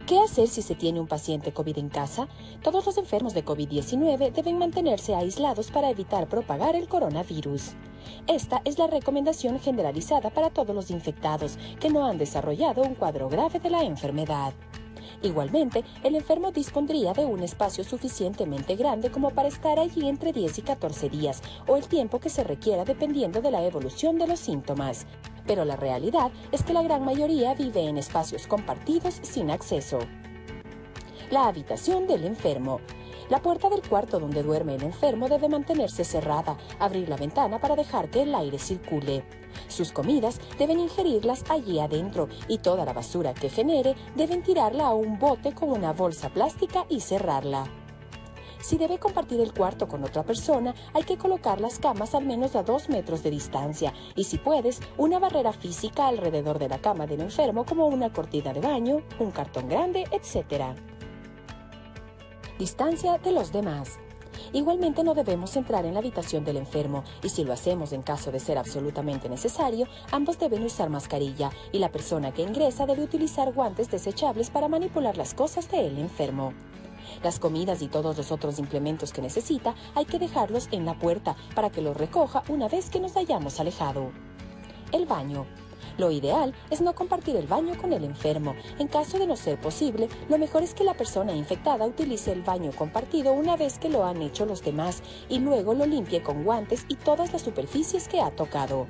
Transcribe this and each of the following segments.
¿Qué hacer si se tiene un paciente COVID en casa? Todos los enfermos de COVID-19 deben mantenerse aislados para evitar propagar el coronavirus. Esta es la recomendación generalizada para todos los infectados que no han desarrollado un cuadro grave de la enfermedad. Igualmente, el enfermo dispondría de un espacio suficientemente grande como para estar allí entre 10 y 14 días o el tiempo que se requiera dependiendo de la evolución de los síntomas. Pero la realidad es que la gran mayoría vive en espacios compartidos sin acceso. La habitación del enfermo. La puerta del cuarto donde duerme el enfermo debe mantenerse cerrada, abrir la ventana para dejar que el aire circule. Sus comidas deben ingerirlas allí adentro y toda la basura que genere deben tirarla a un bote con una bolsa plástica y cerrarla. Si debe compartir el cuarto con otra persona, hay que colocar las camas al menos a 2 metros de distancia y, si puedes, una barrera física alrededor de la cama del enfermo como una cortina de baño, un cartón grande, etc. Distancia de los demás. Igualmente no debemos entrar en la habitación del enfermo y si lo hacemos en caso de ser absolutamente necesario, ambos deben usar mascarilla y la persona que ingresa debe utilizar guantes desechables para manipular las cosas del enfermo. Las comidas y todos los otros implementos que necesita hay que dejarlos en la puerta para que los recoja una vez que nos hayamos alejado. El baño. Lo ideal es no compartir el baño con el enfermo. En caso de no ser posible, lo mejor es que la persona infectada utilice el baño compartido una vez que lo han hecho los demás y luego lo limpie con guantes y todas las superficies que ha tocado.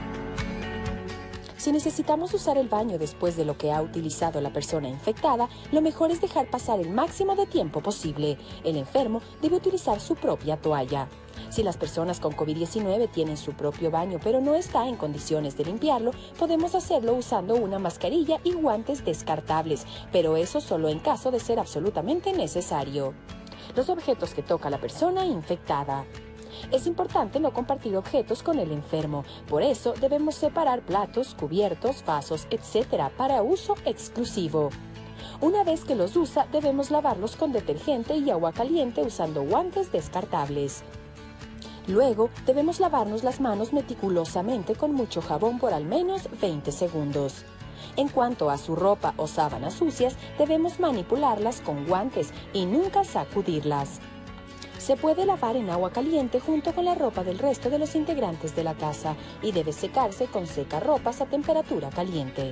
Si necesitamos usar el baño después de lo que ha utilizado la persona infectada, lo mejor es dejar pasar el máximo de tiempo posible. El enfermo debe utilizar su propia toalla. Si las personas con COVID-19 tienen su propio baño pero no está en condiciones de limpiarlo, podemos hacerlo usando una mascarilla y guantes descartables, pero eso solo en caso de ser absolutamente necesario. Los objetos que toca la persona infectada. Es importante no compartir objetos con el enfermo, por eso debemos separar platos, cubiertos, vasos, etc. para uso exclusivo. Una vez que los usa, debemos lavarlos con detergente y agua caliente usando guantes descartables. Luego, debemos lavarnos las manos meticulosamente con mucho jabón por al menos 20 segundos. En cuanto a su ropa o sábanas sucias, debemos manipularlas con guantes y nunca sacudirlas. Se puede lavar en agua caliente junto con la ropa del resto de los integrantes de la casa y debe secarse con secarropas a temperatura caliente.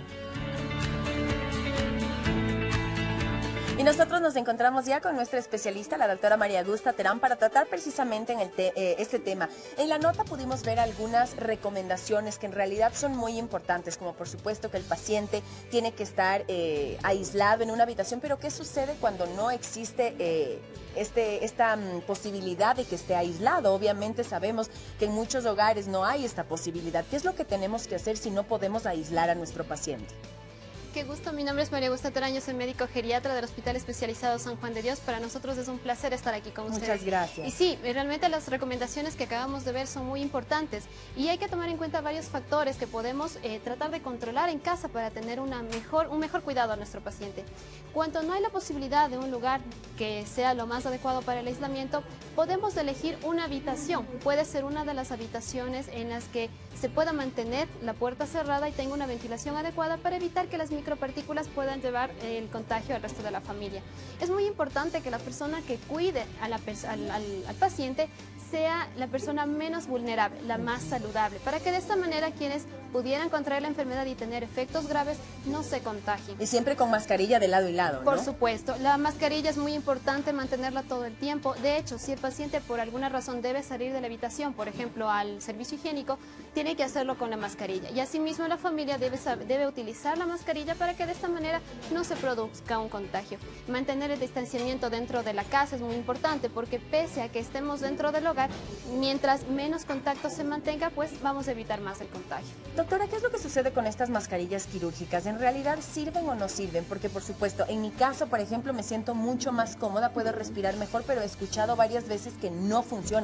Y nosotros nos encontramos ya con nuestra especialista, la doctora María Augusta Terán, para tratar precisamente en este tema. En la nota pudimos ver algunas recomendaciones que en realidad son muy importantes, como por supuesto que el paciente tiene que estar aislado en una habitación, pero ¿qué sucede cuando no existe esta posibilidad de que esté aislado? Obviamente sabemos que en muchos hogares no hay esta posibilidad. ¿Qué es lo que tenemos que hacer si no podemos aislar a nuestro paciente? Qué gusto, mi nombre es María Augusta Terán, yo soy médico geriatra del Hospital Especializado San Juan de Dios. Para nosotros es un placer estar aquí con ustedes. Muchas gracias. Y sí, realmente las recomendaciones que acabamos de ver son muy importantes y hay que tomar en cuenta varios factores que podemos tratar de controlar en casa para tener un mejor cuidado a nuestro paciente. Cuando no hay la posibilidad de un lugar que sea lo más adecuado para el aislamiento, podemos elegir una habitación. Puede ser una de las habitaciones en las que se pueda mantener la puerta cerrada y tenga una ventilación adecuada para evitar que las micropartículas puedan llevar el contagio al resto de la familia. Es muy importante que la persona que cuide al paciente sea la persona menos vulnerable, la más saludable, para que de esta manera quienes pudieran contraer la enfermedad y tener efectos graves no se contagien. Y siempre con mascarilla de lado y lado, ¿no? Por supuesto, la mascarilla es muy importante mantenerla todo el tiempo. De hecho, si el paciente por alguna razón debe salir de la habitación, por ejemplo al servicio higiénico, tiene que hacerlo con la mascarilla. Y asimismo la familia debe utilizar la mascarilla para que de esta manera no se produzca un contagio. Mantener el distanciamiento dentro de la casa es muy importante porque pese a que estemos dentro del hogar, mientras menos contacto se mantenga, pues vamos a evitar más el contagio. Doctora, ¿qué es lo que sucede con estas mascarillas quirúrgicas? ¿En realidad sirven o no sirven? Porque, por supuesto, en mi caso, por ejemplo, me siento mucho más cómoda, puedo respirar mejor, pero he escuchado varias veces que no funcionan.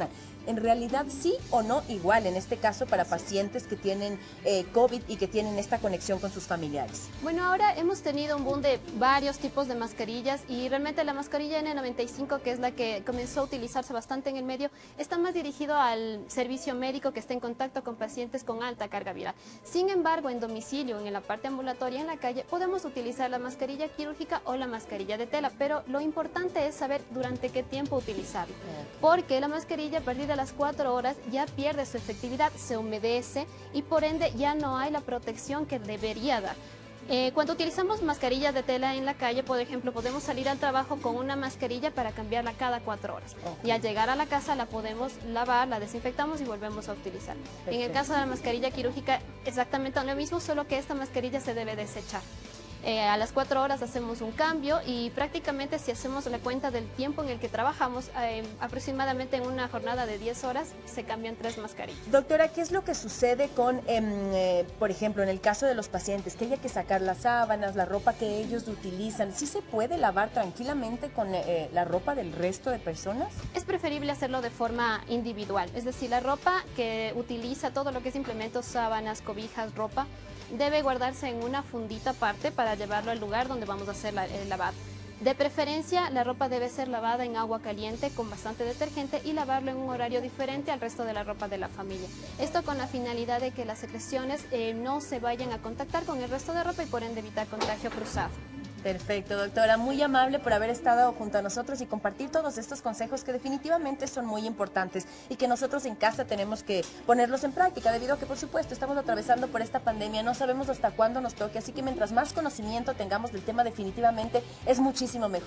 en realidad sí o no igual, en este caso para pacientes que tienen COVID y que tienen esta conexión con sus familiares? Bueno, ahora hemos tenido un boom de varios tipos de mascarillas y realmente la mascarilla N95, que es la que comenzó a utilizarse bastante en el medio, está más dirigido al servicio médico que está en contacto con pacientes con alta carga viral. Sin embargo, en domicilio, en la parte ambulatoria, en la calle, podemos utilizar la mascarilla quirúrgica o la mascarilla de tela, pero lo importante es saber durante qué tiempo utilizarlo, porque la mascarilla a partir de las 4 horas ya pierde su efectividad, se humedece y por ende ya no hay la protección que debería dar. Cuando utilizamos mascarillas de tela en la calle, por ejemplo, podemos salir al trabajo con una mascarilla para cambiarla cada 4 horas. Y al llegar a la casa la podemos lavar, la desinfectamos y volvemos a utilizar. Perfecto. En el caso de la mascarilla quirúrgica, exactamente lo mismo, solo que esta mascarilla se debe desechar. A las 4 horas hacemos un cambio y prácticamente si hacemos la cuenta del tiempo en el que trabajamos, aproximadamente en una jornada de 10 horas se cambian 3 mascarillas. Doctora, ¿qué es lo que sucede con, por ejemplo, en el caso de los pacientes, que haya que sacar las sábanas, la ropa que ellos utilizan? ¿Sí se puede lavar tranquilamente con la ropa del resto de personas? Es preferible hacerlo de forma individual, es decir, la ropa que utiliza todo lo que es implementos, sábanas, cobijas, ropa, debe guardarse en una fundita aparte para llevarlo al lugar donde vamos a hacer el lavado. De preferencia, la ropa debe ser lavada en agua caliente con bastante detergente y lavarlo en un horario diferente al resto de la ropa de la familia. Esto con la finalidad de que las secreciones no se vayan a contactar con el resto de ropa y por ende evitar contagio cruzado. Perfecto, doctora. Muy amable por haber estado junto a nosotros y compartir todos estos consejos que definitivamente son muy importantes y que nosotros en casa tenemos que ponerlos en práctica debido a que, por supuesto, estamos atravesando por esta pandemia. No sabemos hasta cuándo nos toque, así que mientras más conocimiento tengamos del tema definitivamente es muchísimo mejor.